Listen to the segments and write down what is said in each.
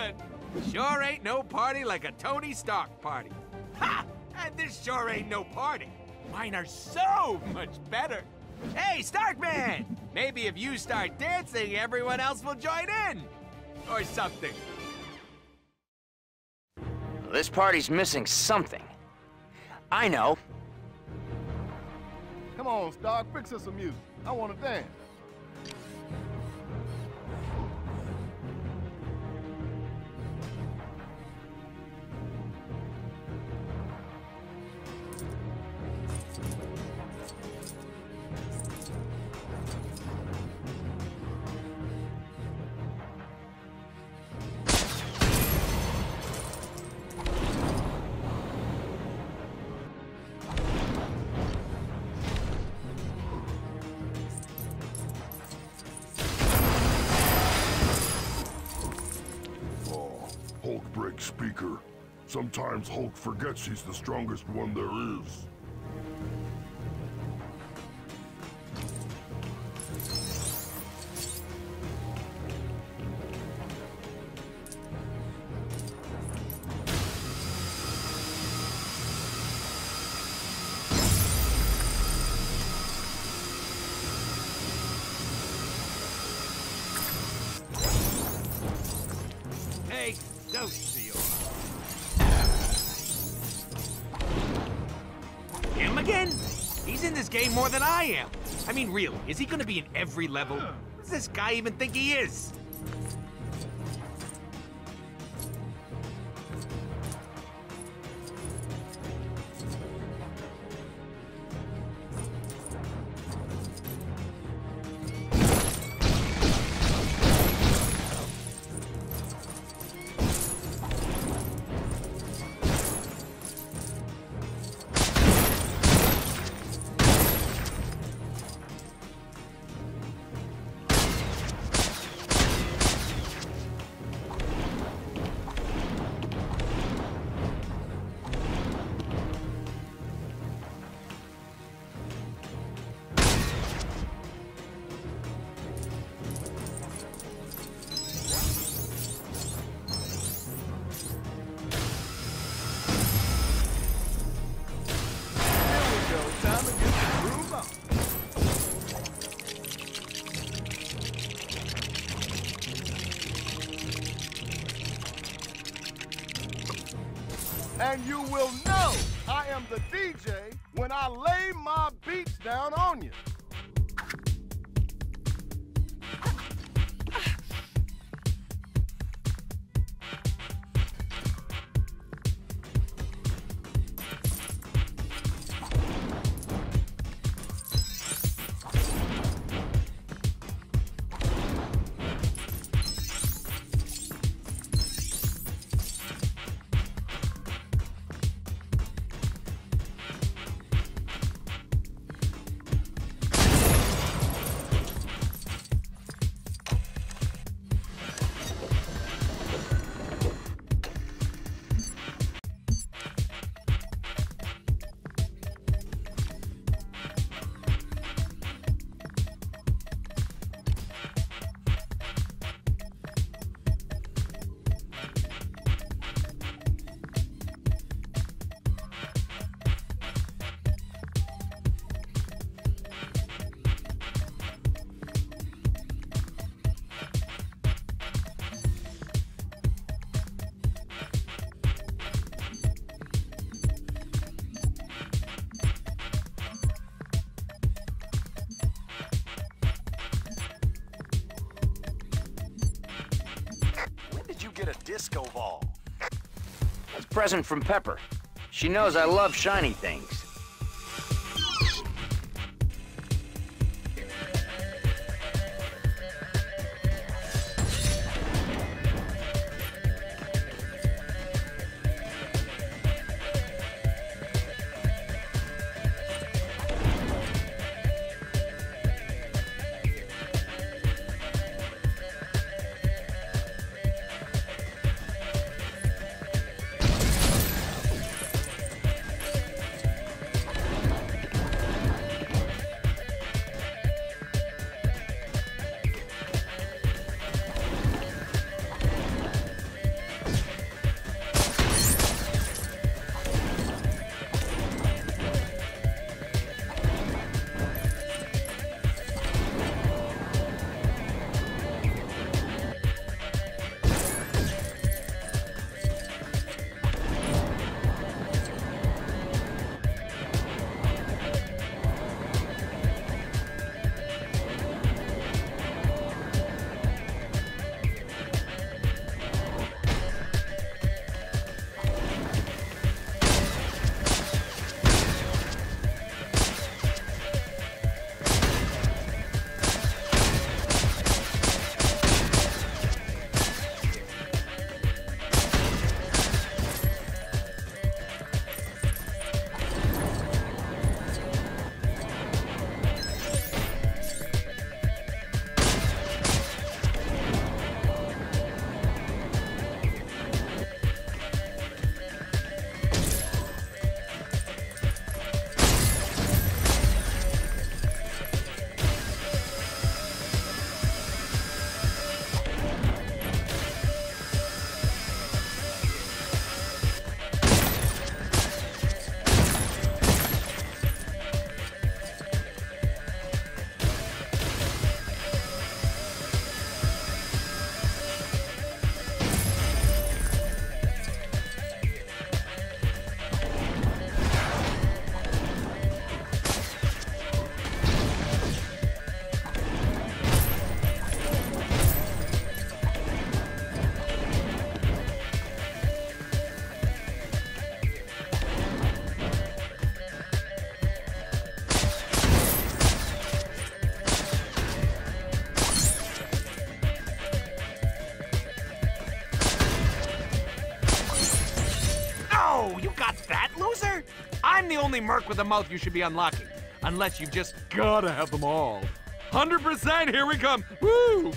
fun. Sure ain't no party like a Tony Stark party. Ha! And this sure ain't no party. Mine are so much better. Hey, Starkman! Maybe if you start dancing, everyone else will join in. Or something. This party's missing something. I know. Come on, Stark, fix us some music. I want to dance. Hulk breaks speaker. Sometimes Hulk forgets he's the strongest one there is. Hey, don't see him again? He's in this game more than I am. I mean, really, is he gonna be in every level? What does this guy even think he is? And you will know I am the DJ when I lay my beats down on you. Get a disco ball. It's a present from Pepper. She knows I love shiny things. merc with a mouth you should be unlocking. Unless you've just gotta have them all. 100%, here we come! Woo!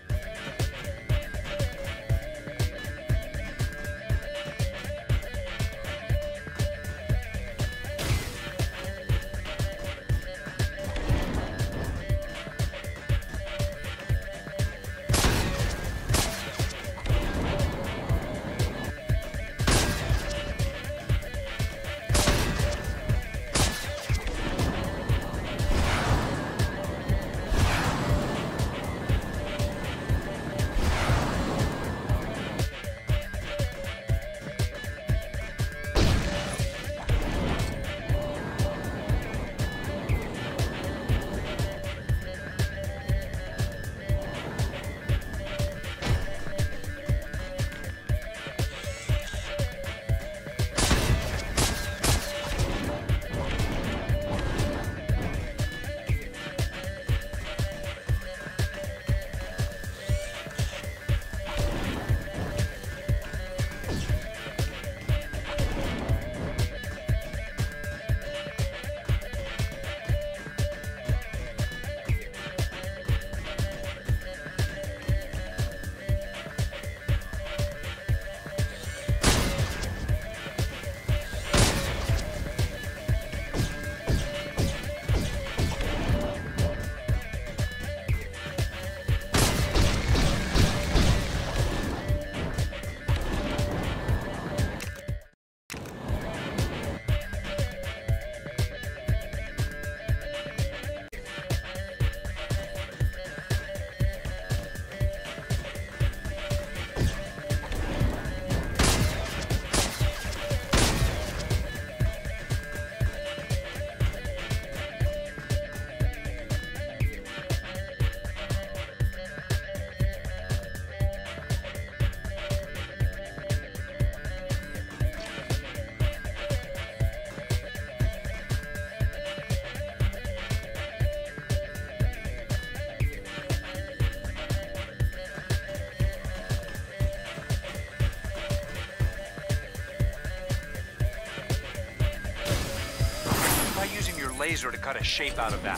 Laser to cut a shape out of that.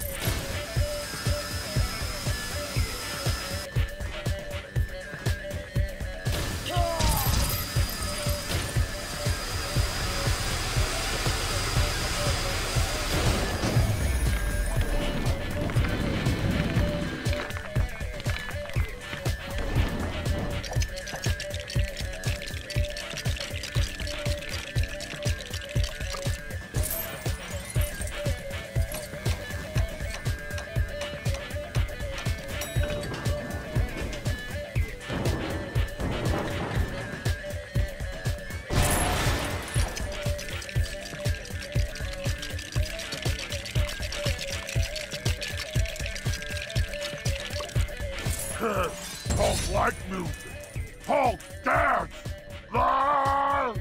Hulk like music. Hulk dance. Ah!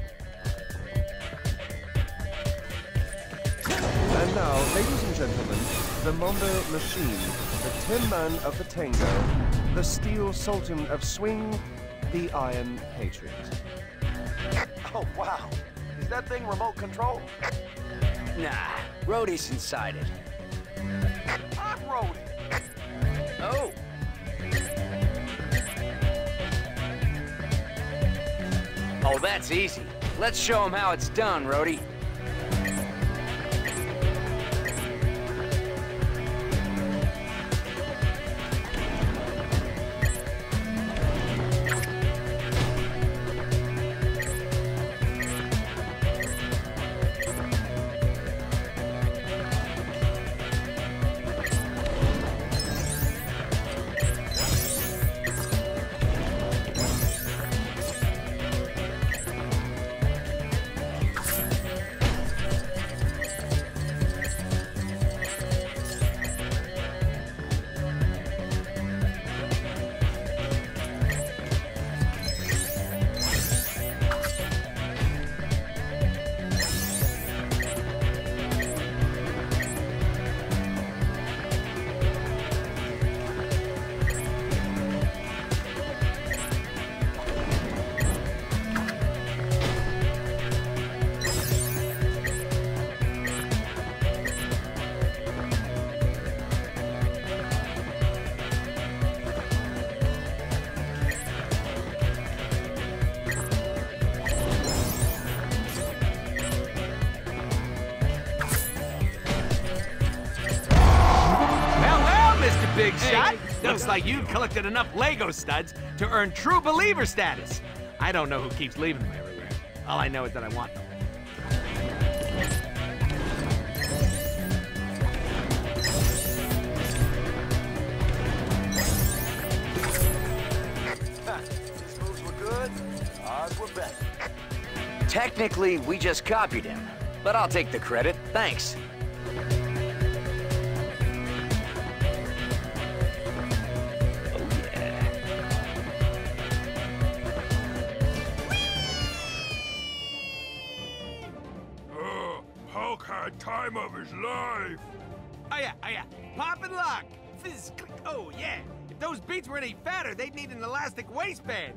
And now, ladies and gentlemen, the Mondo Machine, the Tin Man of the Tango, the Steel Sultan of Swing, the Iron Patriot. Oh, wow. Is that thing remote control? Nah, Rhodey's inside it. I'm Rhodey. Oh! Oh, that's easy. Let's show him how it's done, Rhodey. big shot. Looks like you've collected enough Lego studs to earn true believer status. I don't know who keeps leaving them everywhere. All I know is that I want them. These moves were good, ours were better. Technically, we just copied him, but I'll take the credit. Thanks. Hulk had time of his life. Oh yeah. Pop and lock. Fizz, click. Oh yeah. If those beats were any fatter, they'd need an elastic waistband.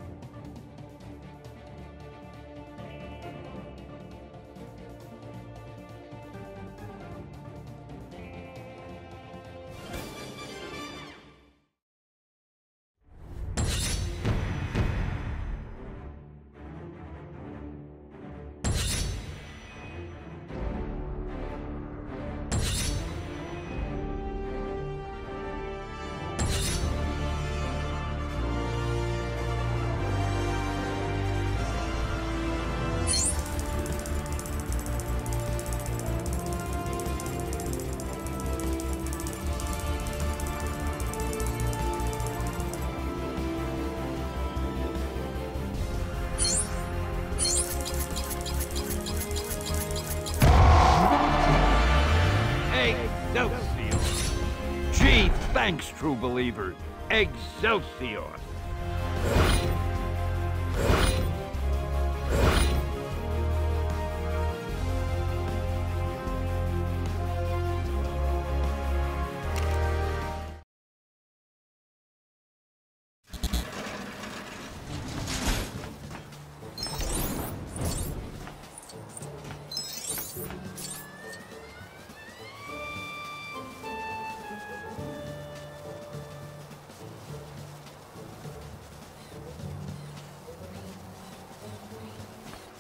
Excelsior! Gee, thanks, true believer. Excelsior!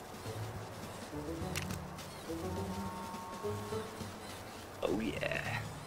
Oh, yeah.